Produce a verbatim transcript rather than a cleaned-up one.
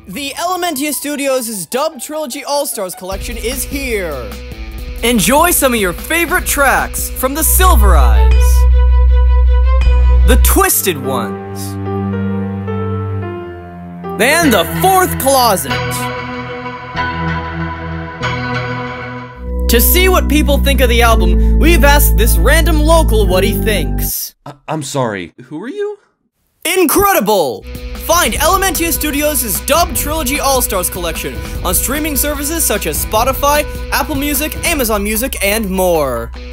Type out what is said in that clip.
The Elementia Studios' Dub Trilogy All-Stars collection is here! Enjoy some of your favorite tracks from the Silver Eyes, the Twisted Ones, and the Fourth Closet. To see what people think of the album, we've asked this random local what he thinks. I I'm sorry, who are you? Incredible! Find Elementia Studios' Dub Trilogy All-Stars collection on streaming services such as Spotify, Apple Music, Amazon Music, and more.